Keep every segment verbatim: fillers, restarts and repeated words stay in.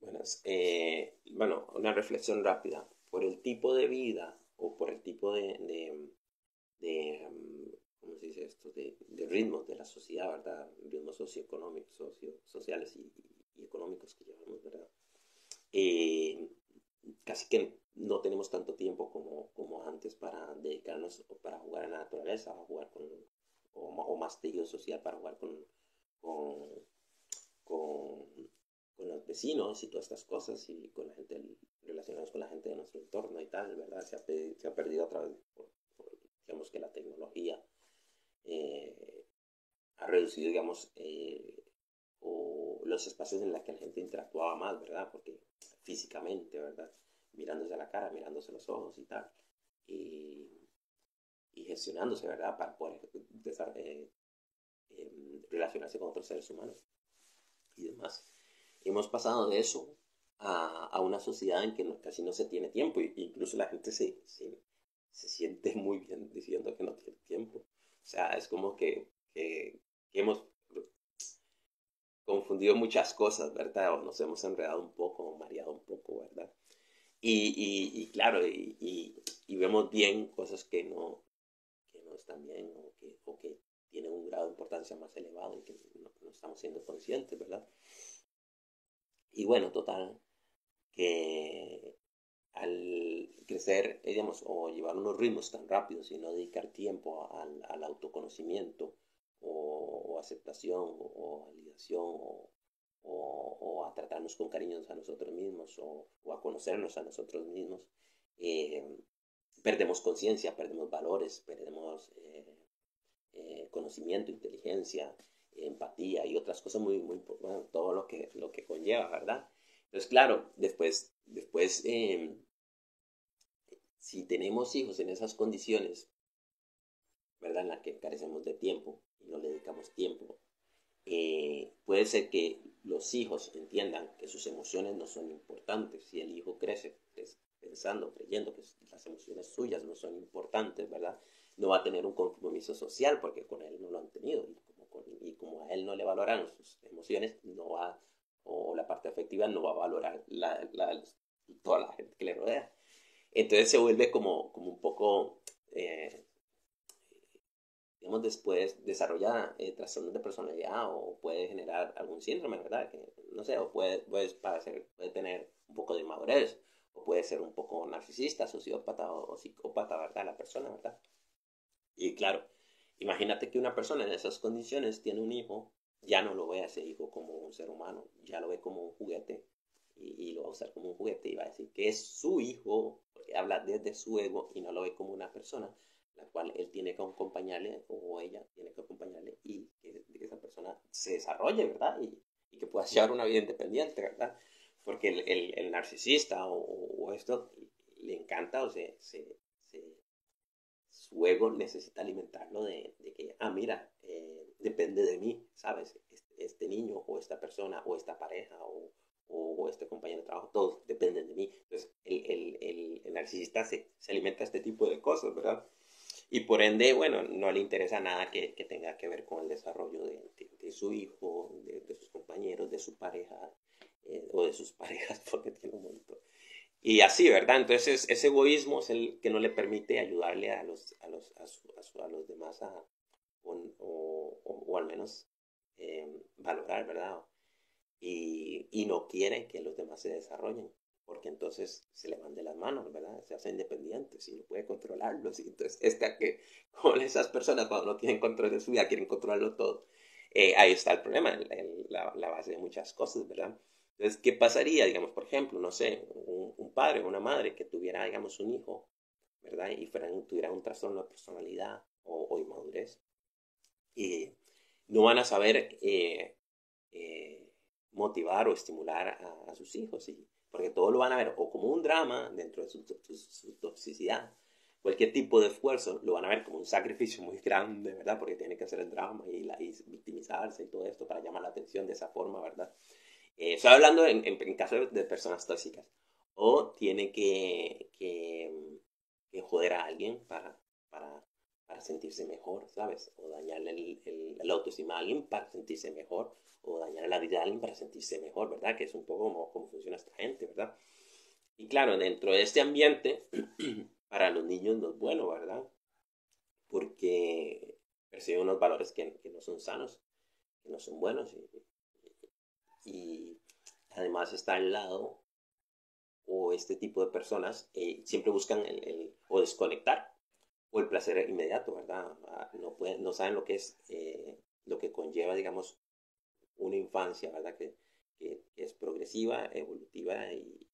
Buenas. Eh, bueno, una reflexión rápida. Por el tipo de vida o por el tipo de, de, de, um, ¿cómo se dice esto? De, de ritmos de la sociedad, ¿verdad? Ritmos socioeconómicos, socio, sociales y, y, y económicos que llevamos, ¿verdad? Eh, Casi que no tenemos tanto tiempo como, como antes para dedicarnos o para jugar a la naturaleza o jugar con, o, o más tejido social para jugar con, con, con, con los vecinos y todas estas cosas y con la gente, relacionados con la gente de nuestro entorno y tal, ¿verdad? Se ha, se ha perdido a través, por, por, digamos que la tecnología eh, ha reducido, digamos, eh, o los espacios en los que la gente interactuaba más, ¿verdad? Porque físicamente, ¿verdad? Mirándose a la cara, mirándose los ojos y tal. Y, y gestionándose, ¿verdad? Para poder eh, eh, relacionarse con otros seres humanos y demás. Hemos pasado de eso a, a una sociedad en que no, casi no se tiene tiempo, e incluso la gente se, se, se, siente muy bien diciendo que no tiene tiempo. O sea, es como que, que, que hemos confundido muchas cosas, ¿verdad? O nos hemos enredado un poco, mareado un poco, ¿verdad? Y, y, y claro, y, y, y, vemos bien cosas que no, que no están bien o que, o que tienen un grado de importancia más elevado y que no, no estamos siendo conscientes, ¿verdad? Y bueno, total, que al crecer, eh, digamos, o llevar unos ritmos tan rápidos y no dedicar tiempo al, al autoconocimiento o, o aceptación o, o validación o, o, o, a tratarnos con cariños a nosotros mismos o, o a conocernos a nosotros mismos, eh, perdemos conciencia, perdemos valores, perdemos eh, eh, conocimiento, inteligencia, empatía y otras cosas muy, muy, bueno, todo lo que, lo que conlleva, ¿verdad? Entonces, claro, después, después eh, si tenemos hijos en esas condiciones, ¿verdad? En las que carecemos de tiempo y no le dedicamos tiempo, eh, puede ser que los hijos entiendan que sus emociones no son importantes. Si el hijo crece pues, pensando, creyendo que las emociones suyas no son importantes, ¿verdad? No va a tener un compromiso social porque con él no lo han tenido. Y como, con, y como a él no le valoran sus emociones, no va, o la parte afectiva, no va a valorar la, la, toda la gente que le rodea. Entonces se vuelve como, como un poco, eh, digamos, después desarrolla eh, trastornos de personalidad o puede generar algún síndrome, ¿verdad? Que, no sé, o puede, puede, parecer, puede tener un poco de inmadurez, o puede ser un poco narcisista, sociópata o, o psicópata, ¿verdad? La persona, ¿verdad? Y claro, imagínate que una persona en esas condiciones tiene un hijo, ya no lo ve a ese hijo como un ser humano, ya lo ve como un juguete y, y lo va a usar como un juguete y va a decir que es su hijo, porque habla desde su ego y no lo ve como una persona, la cual él tiene que acompañarle o ella tiene que acompañarle y que, que esa persona se desarrolle, ¿verdad? Y, y que pueda llevar una vida independiente, ¿verdad? Porque el, el, el narcisista o, o, esto le encanta o se, se, se su ego necesita alimentarlo de, de que, ah, mira, eh, depende de mí, ¿sabes? Este, este, niño o esta persona o esta pareja o, o este compañero de trabajo, todos dependen de mí. Entonces, el, el, el, el narcisista se, se alimenta de este tipo de cosas, ¿verdad? Y por ende, bueno, no le interesa nada que, que tenga que ver con el desarrollo de, de, de su hijo, de, de, sus compañeros, de su pareja, eh, o de sus parejas, porque tiene un montón. Y así, ¿verdad? Entonces ese egoísmo es el que no le permite ayudarle a los, a los, a su, a su, a los demás a, o, o, o, o, al menos eh, valorar, ¿verdad? Y, y no quiere que los demás se desarrollen, porque entonces se le van de las manos, ¿verdad? Se hacen independientes y no puede controlarlos. Y entonces, esta que, con esas personas cuando no tienen control de su vida, quieren controlarlo todo, eh, ahí está el problema, el, el, la, la base de muchas cosas, ¿verdad? Entonces, ¿qué pasaría, digamos, por ejemplo, no sé, un, un padre o una madre que tuviera, digamos, un hijo, ¿verdad? Y fueran, tuviera un trastorno de personalidad o, o inmadurez, y no van a saber eh, eh, motivar o estimular a, a sus hijos, y, porque todo lo van a ver o como un drama dentro de su, su, su toxicidad, cualquier tipo de esfuerzo lo van a ver como un sacrificio muy grande, ¿verdad? Porque tiene que hacer el drama y, la, y victimizarse y todo esto para llamar la atención de esa forma, ¿verdad? Eh, estoy hablando en, en, en caso de, de personas tóxicas. O tiene que, que, que joder a alguien para, para para sentirse mejor, ¿sabes? O dañarle el, el, el autoestima a alguien para sentirse mejor, o dañar la vida a alguien para sentirse mejor, ¿verdad? Que es un poco como, como funciona esta gente, ¿verdad? Y claro, dentro de este ambiente, para los niños no es bueno, ¿verdad? Porque perciben unos valores que, que no son sanos, que no son buenos. Y, y además está al lado, o este tipo de personas eh, siempre buscan el, el, o desconectar o el placer inmediato, ¿verdad? Ah, No, pueden, no saben lo que es, eh, lo que conlleva, digamos, una infancia, ¿verdad? Que, que, que es progresiva, evolutiva y,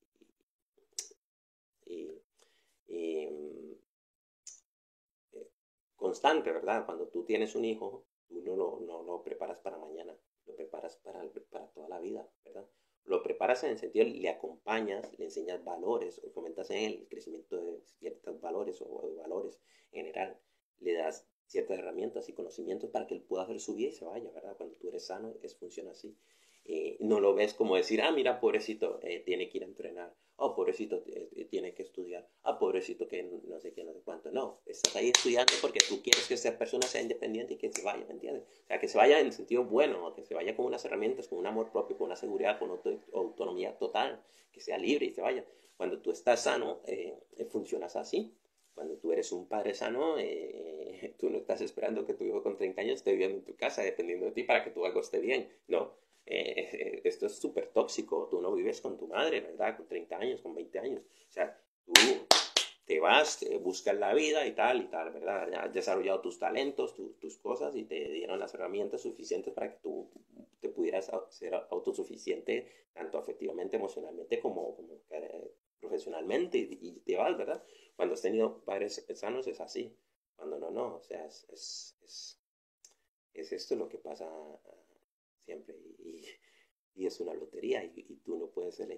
y, y mm, eh, constante, ¿verdad? Cuando tú tienes un hijo, tú no lo, no lo preparas para mañana, lo preparas para, para toda la vida, ¿verdad? Lo preparas en el sentido, le acompañas, le enseñas valores, o fomentas en él el crecimiento de ciertos valores o de valores en general. Le das ciertas herramientas y conocimientos para que él pueda hacer su vida y se vaya, ¿verdad? Cuando tú eres sano, es, funciona así. Eh, no lo ves como decir, ah, mira, pobrecito, eh, tiene que ir a entrenar, oh, pobrecito, eh, tiene que estudiar, ah, pobrecito, que no sé qué, no sé cuánto. No, estás ahí estudiando porque tú quieres que esa persona sea independiente y que se vaya, ¿me entiendes? O sea, que se vaya en el sentido bueno, que se vaya con unas herramientas, con un amor propio, con una seguridad, con auto autonomía total, que sea libre y se vaya. Cuando tú estás sano, eh, funcionas así. Cuando tú eres un padre sano, eh, tú no estás esperando que tu hijo con treinta años esté viviendo en tu casa dependiendo de ti para que tu algo esté bien. No, eh, esto es súper tóxico. Tú no vives con tu madre, ¿verdad? Con treinta años, con veinte años. O sea, tú te vas, te buscas la vida y tal y tal, ¿verdad? Ya has desarrollado tus talentos, tu, tus cosas y te dieron las herramientas suficientes para que tú te pudieras ser autosuficiente, tanto afectivamente, emocionalmente, como, como eh, profesionalmente y, y te vas, ¿verdad? Cuando has tenido padres sanos es así. Cuando no, no. O sea, es, es, es, es esto lo que pasa siempre. Y, y es una lotería y, y, tú no puedes